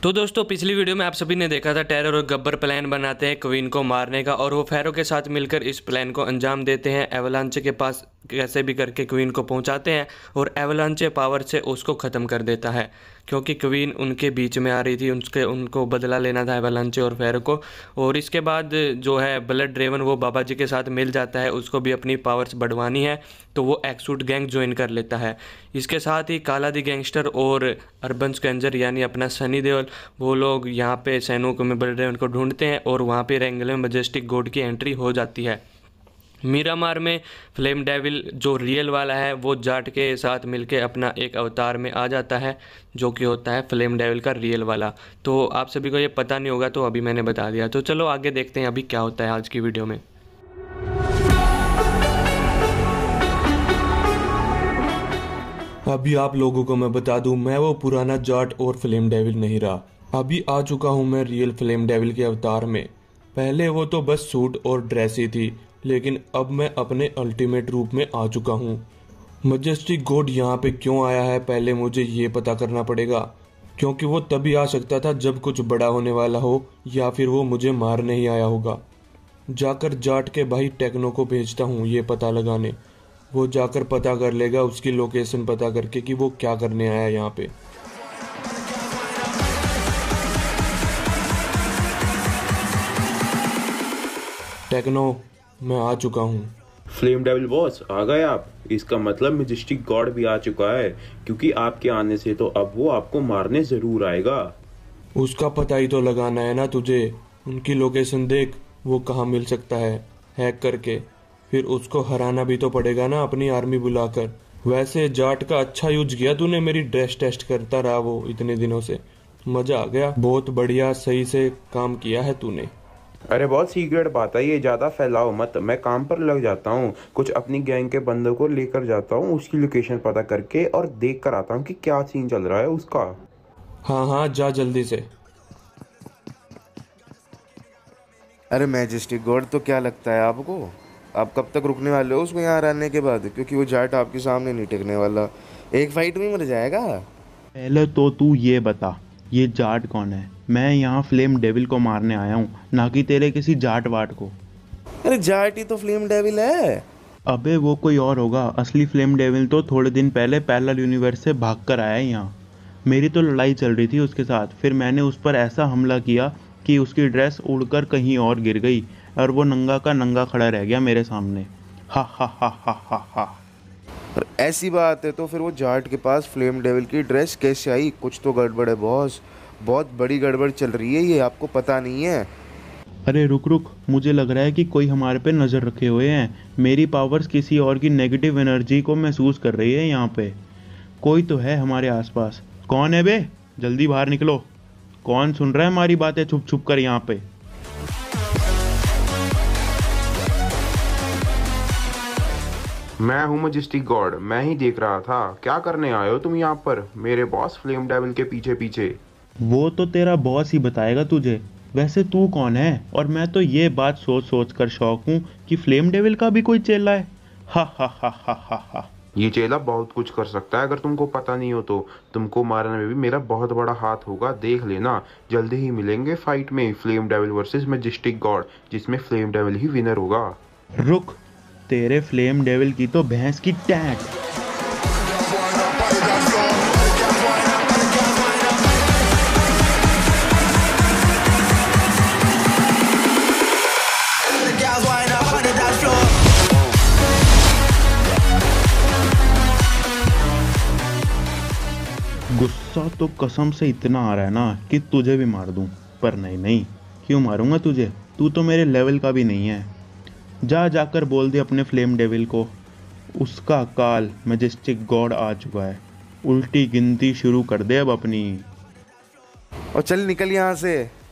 तो दोस्तों पिछली वीडियो में आप सभी ने देखा था टेरर और गब्बर प्लान बनाते हैं क्वीन को मारने का और वो फेरो के साथ मिलकर इस प्लान को अंजाम देते हैं। एवलांचे के पास कैसे भी करके क्वीन को पहुंचाते हैं और एवलांचे पावर से उसको ख़त्म कर देता है क्योंकि क्वीन उनके बीच में आ रही थी। उनको बदला लेना था एवलांचे और फेरो को। और इसके बाद जो है ब्लड ड्रेवन वो बाबा जी के साथ मिल जाता है, उसको भी अपनी पावर्स बढ़वानी है तो वो एक्सूट गैंग ज्वाइन कर लेता है। इसके साथ ही काला दी गैंगस्टर और अर्बन स्कैंजर यानी अपना सनी देओल वो लोग यहाँ पे सैनों में ब्लड ड्रेवन को ढूंढते हैं और वहाँ पे रेंगले में मजेस्टिक गॉड की एंट्री हो जाती है। मीरामार में फ्लेम डेविल जो रियल वाला है वो जाट के साथ मिलके अपना एक अवतार में आ जाता है जो कि होता है फ्लेम डेविल का रियल वाला। तो आप सभी को ये पता नहीं होगा तो अभी मैंने बता दिया। तो चलो आगे देखते हैं अभी क्या होता है आज की वीडियो में। अभी आप लोगों को मैं बता दूं, मैं वो पुराना जाट और फ्लेम डेविल नहीं रहा। अभी आ चुका हूं मैं रियल फ्लेम डेविल के अवतार में। पहले वो तो बस सूट और ड्रेस ही थी, लेकिन अब मैं अपने अल्टीमेट रूप में आ चुका हूं। मजेस्टिक गॉड यहाँ पे क्यों आया है पहले मुझे ये पता करना पड़ेगा, क्योंकि वो तभी आ सकता था जब कुछ बड़ा होने वाला हो या फिर वो मुझे मारने ही आया होगा। जाकर जाट के भाई टेक्नो को भेजता हूँ ये पता लगाने। वो जाकर पता कर लेगा उसकी लोकेशन पता करके कि वो क्या करने आया यहाँ पे। टेक्नो मैं आ चुका हूँ। फ्लेम डेविल बॉस आ गए आप। इसका मतलब मैजेस्टिक गॉड भी आ चुका है, क्योंकि आपके आने से तो अब वो आपको मारने जरूर आएगा। उसका पता ही तो लगाना है ना तुझे। उनकी लोकेशन देख, वो कहाँ मिल सकता है हैक करके। फिर उसको हराना भी तो पड़ेगा ना अपनी आर्मी बुलाकर। वैसे जाट का अच्छा यूज किया तूने, मेरी ड्रेस टेस्ट करता रहा वो इतने दिनों से। मजा आ गया, बहुत बढ़िया सही से काम किया है तूने। अरे बहुत सीक्रेट बात है ये, ज्यादा फैलाओ मत। मैं काम पर लग जाता हूँ, कुछ अपनी गैंग के बंदों को लेकर जाता हूँ, उसकी लोकेशन पता करके और देख कर आता हूँ कि क्या सीन चल रहा है उसका। हाँ हाँ जा जल्दी से। अरे मैजेस्टिक गॉड तो क्या लगता है आपको, आप कब तक रुकने वाले हो उसको यहाँ रहने के बाद? क्योंकि वो जाट आपके सामने नहीं टिकने वाला, एक फाइट में मर जाएगा। पहले तो तू ये बता ये जाट कौन है? मैं यहाँ फ्लेम डेविल को मारने आया हूँ, ना कि तेरे किसी जाट वाट को। अरे जाट ही तो फ्लेम डेविल है। अबे वो कोई और होगा, असली फ्लेम डेविल तो थोड़े दिन पहले पैरेलल यूनिवर्स से भाग कर आया है यहाँ। मेरी तो लड़ाई चल रही थी उसके साथ, फिर मैंने उस पर ऐसा हमला किया कि उसकी ड्रेस उड़कर कहीं और गिर गई और वो नंगा का नंगा खड़ा रह गया मेरे सामने। हा हा हा हा हा हा। और ऐसी बात है तो फिर वो जाट के पास फ्लेम डेविल की ड्रेस कैसे आई? कुछ तो गड़बड़ है बॉस, बहुत बड़ी गड़बड़ चल रही है, ये आपको पता नहीं है? अरे रुक रुक, मुझे लग रहा है कि कोई हमारे पे नज़र रखे हुए हैं। मेरी पावर्स किसी और की नेगेटिव एनर्जी को महसूस कर रही है यहाँ पे। कोई तो है हमारे आसपास। कौन है बे? जल्दी बाहर निकलो। कौन सुन रहा है हमारी बातें छुप छुप कर यहाँ पे? मैं हूँ मैजेस्टिक गॉड, मैं ही देख रहा था। क्या करने आए हो तुम यहाँ पर मेरे बॉस फ्लेम डेविल के पीछे पीछे? वो तो तेरा बॉस ही बताएगा तुझे। वैसे तू कौन है? और मैं तो ये बात सोच सोच कर शौक हूँ कि फ्लेम डेविल का भी कोई चेला है। हा हा हा हा हा हा। ये चेला बहुत कुछ कर सकता है, अगर तुमको पता नहीं हो तो। तुमको मारने में भी मेरा बहुत बड़ा हाथ होगा, देख लेना। जल्दी ही मिलेंगे फाइट में, flame devil versus majestic god, जिसमें फ्लेम डेविल ही विनर होगा। रुक, तेरे फ्लेम डेविल की तो भैंस की टैंक। गुस्सा तो कसम से इतना आ रहा है ना कि तुझे भी मार दूं, पर नहीं नहीं, क्यों मारूंगा तुझे? तू तो मेरे लेवल का भी नहीं है। जाकर बोल दे अपने फ्लेम डेविल को उसका काल मैजेस्टिक गॉड आ चुका है। उल्टी गिनती शुरू कर दे अब अपनी। और चल निकल यहाँ से।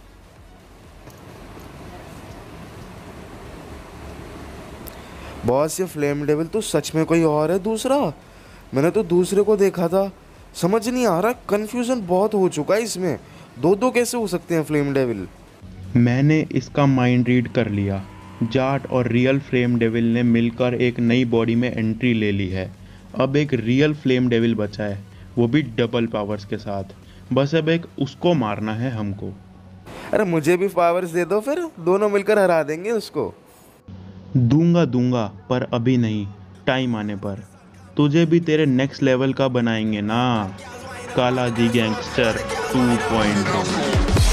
बॉस ये फ्लेम डेविल तो सच में कोई और है दूसरा? मैंने तो दूसरे को देखा था, समझ नहीं आ रहा, कंफ्यूजन बहुत हो चुका है इसमें। दो दो कैसे हो सकते हैं फ्लेम डेविल? मैंने इसका माइंड रीड कर लिया। जाट और रियल फ्लेम डेविल ने मिलकर एक नई बॉडी में एंट्री ले ली है। अब एक रियल फ्लेम डेविल बचा है, वो भी डबल पावर्स के साथ। बस अब एक उसको मारना है हमको। अरे मुझे भी पावर्स दे दो, फिर दोनों मिलकर हरा देंगे उसको। दूंगा पर अभी नहीं, टाइम आने पर। तुझे भी तेरे नेक्स्ट लेवल का बनाएंगे ना, काला जी गैंगस्टर 2.0।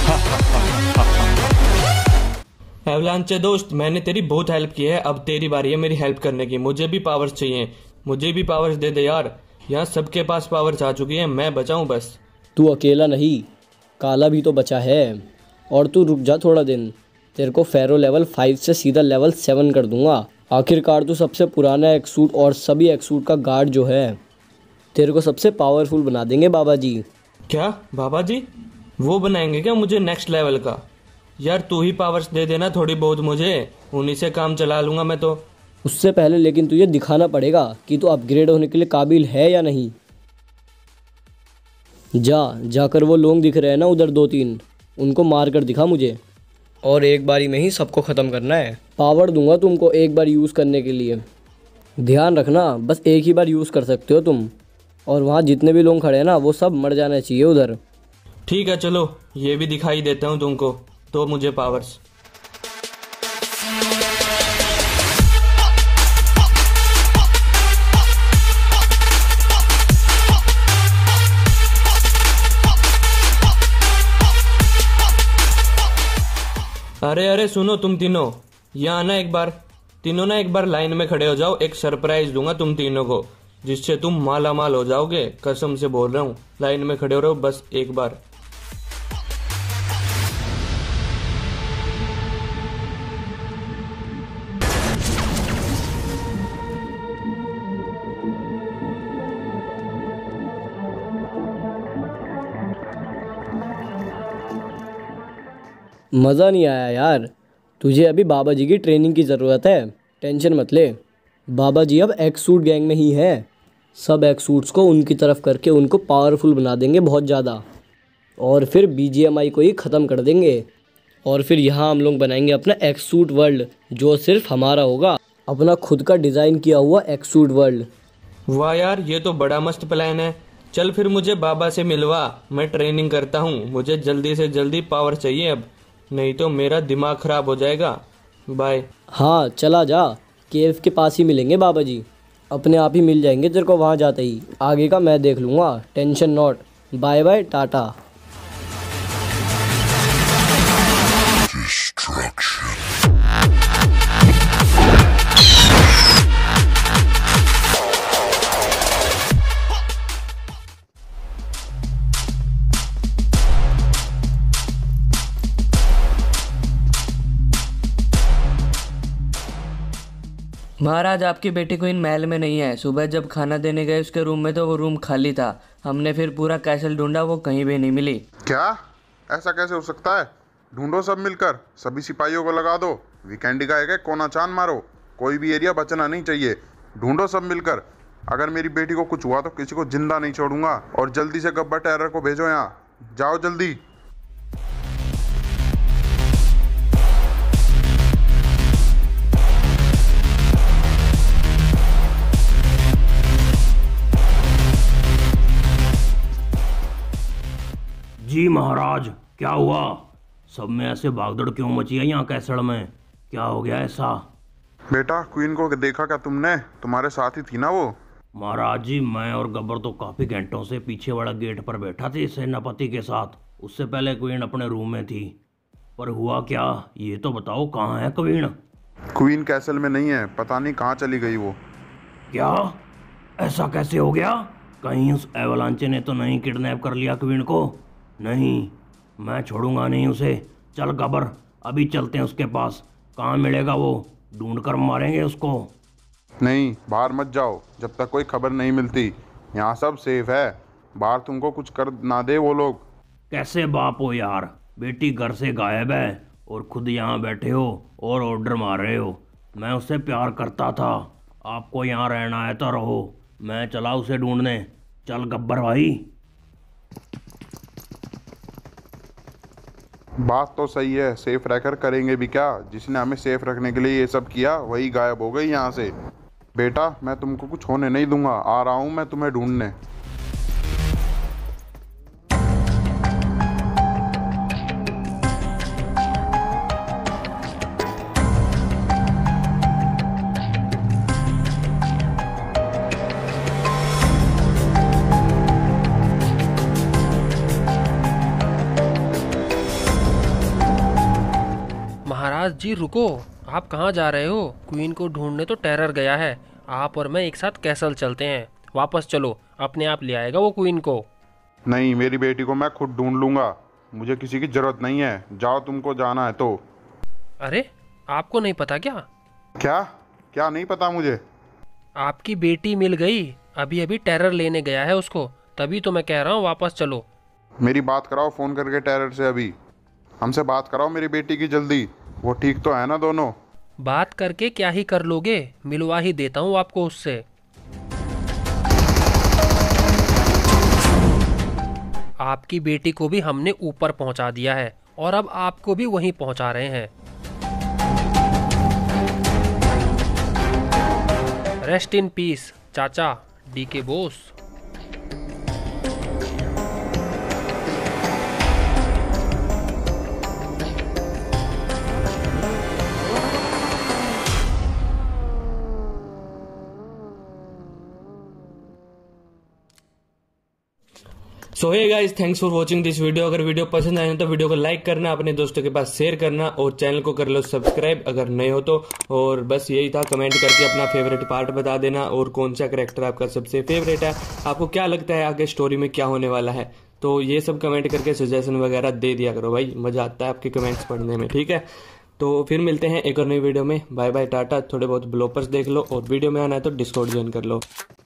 एवलांचे दोस्त, मैंने तेरी बहुत हेल्प की है, अब तेरी बारी है मेरी हेल्प करने की। मुझे भी पावर्स चाहिए, मुझे भी पावर्स दे दे यार। यहाँ सबके पास पावर्स आ चुकी है, मैं बचाऊं बस। तू अकेला नहीं, काला भी तो बचा है। और तू रुक जा थोड़ा दिन, तेरे को फेरो लेवल 5 से सीधा लेवल 7 कर दूंगा। आखिरकार तू सबसे पुराना एक्सूट और सभी एक्सूट का गार्ड जो है, तेरे को सबसे पावरफुल बना देंगे बाबा जी। क्या बाबा जी वो बनाएंगे क्या मुझे नेक्स्ट लेवल का? यार तू ही पावर्स दे देना थोड़ी बहुत मुझे, उन्हीं से काम चला लूंगा मैं तो। उससे पहले लेकिन तुझे दिखाना पड़ेगा कि तू अपग्रेड होने के लिए काबिल है या नहीं। जाकर वो लोग दिख रहे हैं ना उधर 2-3, उनको मार कर दिखा मुझे। और एक बारी में ही सबको ख़त्म करना है। पावर दूंगा तुमको एक बार यूज़ करने के लिए, ध्यान रखना बस एक ही बार यूज़ कर सकते हो तुम। और वहाँ जितने भी लोग खड़े हैं ना वो सब मर जाना चाहिए उधर। ठीक है चलो, ये भी दिखाई देता हूँ तुमको, तो मुझे पावर्स। अरे सुनो तुम तीनों, यहाँ आना एक बार। तीनों ना एक बार लाइन में खड़े हो जाओ, एक सरप्राइज दूंगा तुम तीनों को जिससे तुम माला माल हो जाओगे। कसम से बोल रहा हूँ, लाइन में खड़े हो रहो बस एक बार। मज़ा नहीं आया यार, तुझे अभी बाबा जी की ट्रेनिंग की ज़रूरत है। टेंशन मत ले, बाबा जी अब एक्सूट गैंग में ही है। सब एक्सूट्स को उनकी तरफ करके उनको पावरफुल बना देंगे बहुत ज़्यादा, और फिर BGMI को ही ख़त्म कर देंगे। और फिर यहाँ हम लोग बनाएंगे अपना एक्सूट वर्ल्ड, जो सिर्फ हमारा होगा, अपना खुद का डिज़ाइन किया हुआ एक्सूट वर्ल्ड। वाह यार, ये तो बड़ा मस्त प्लान है। चल फिर मुझे बाबा से मिलवा, मैं ट्रेनिंग करता हूँ। मुझे जल्दी से जल्दी पावर चाहिए अब, नहीं तो मेरा दिमाग खराब हो जाएगा। बाय। हाँ चला जा, केव के पास ही मिलेंगे बाबा जी, अपने आप ही मिल जाएंगे तेरे को वहाँ जाते ही। आगे का मैं देख लूँगा, tension not. Bye bye, tata. महाराज, आपकी बेटी को इन महल में नहीं है। सुबह जब खाना देने गए उसके रूम में तो वो रूम खाली था। हमने फिर पूरा कैसल ढूंढा, वो कहीं भी नहीं मिली। क्या? ऐसा कैसे हो सकता है? ढूंढो सब मिलकर, सभी सिपाहियों को लगा दो, वीकेंड का एक कोना चांद मारो, कोई भी एरिया बचना नहीं चाहिए। ढूंढो सब मिलकर, अगर मेरी बेटी को कुछ हुआ तो किसी को जिंदा नहीं छोड़ूंगा। और जल्दी से गब्बर टेरर को भेजो यहाँ, जाओ जल्दी। जी महाराज, क्या हुआ? सब में ऐसे भागदौड़ क्यों मची है यहाँ कैसड़ में? क्या हो गया ऐसा? बेटा, क्वीन को देखा क्या तुमने? तुम्हारे साथ ही थी ना वो? महाराज जी, मैं और गब्बर तो काफी घंटों से पीछे वाला गेट पर बैठा थे सेनापति के साथ। उससे पहले क्वीन अपने रूम में थी। पर हुआ क्या, ये तो बताओ, कहाँ है क्वीन? क्वीन कैसल में नहीं है, पता नहीं कहाँ चली गई वो। क्या? ऐसा कैसे हो गया? कहीं उस एवलांचे ने तो नहीं किडनैप कर लिया क्वीन को? नहीं, मैं छोड़ूंगा नहीं उसे। चल गब्बर, अभी चलते हैं उसके पास। कहाँ मिलेगा वो? ढूंढकर मारेंगे उसको। नहीं, बाहर मत जाओ जब तक कोई खबर नहीं मिलती। यहाँ सब सेफ है, बाहर तुमको कुछ कर ना दे वो लोग। कैसे बाप हो यार, बेटी घर से गायब है और खुद यहाँ बैठे हो और ऑर्डर मार रहे हो। मैं उससे प्यार करता था, आपको यहाँ रहना है तो रहो, मैं चला उसे ढूंढने। चल गब्बर भाई। बात तो सही है, सेफ रहकर करेंगे भी क्या? जिसने हमें सेफ रखने के लिए ये सब किया वही गायब हो गई यहाँ से। बेटा, मैं तुमको कुछ होने नहीं दूंगा, आ रहा हूँ मैं तुम्हें ढूंढने। महाराज जी रुको, आप कहाँ जा रहे हो? क्वीन को ढूंढने तो टेरर गया है। आप और मैं एक साथ कैसल चलते हैं। वापस चलो, अपने आप ले आएगा वो क्वीन को। नहीं, मेरी बेटी को मैं खुद ढूंढ लूंगा, मुझे किसी की जरूरत नहीं है। जाओ, तुमको जाना है तो। अरे आपको नहीं पता क्या? क्या क्या नहीं पता मुझे? आपकी बेटी मिल गई, अभी अभी टेरर लेने गया है उसको, तभी तो मैं कह रहा हूँ वापस चलो। मेरी बात कराओ फ़ोन करके टेरर से, अभी हमसे बात कराओ मेरी बेटी की जल्दी। वो ठीक तो है ना दोनों? बात करके क्या ही कर लोगे, मिलवा ही देता हूँ आपको उससे। आपकी बेटी को भी हमने ऊपर पहुंचा दिया है और अब आपको भी वहीं पहुंचा रहे हैं। रेस्ट इन पीस चाचा, DK Bose. So hey guys, thanks for watching this video. अगर वीडियो पसंद आए तो वीडियो को लाइक करना, अपने दोस्तों के पास शेयर करना और चैनल को कर लो सब्सक्राइब अगर नए हो तो। और बस यही था, कमेंट करके अपना फेवरेट पार्ट बता देना और कौन सा कैरेक्टर आपका सबसे फेवरेट है, आपको क्या लगता है आगे स्टोरी में क्या होने वाला है। तो ये सब कमेंट करके सजेशन वगैरह दे दिया करो भाई, मजा आता है आपके कमेंट्स पढ़ने में, ठीक है। तो फिर मिलते हैं एक और नई वीडियो में। Bye bye, tata. थोड़े बहुत ब्लॉपर्स देख लो और वीडियो में आना है तो डिस्कॉर्ड ज्वाइन कर लो।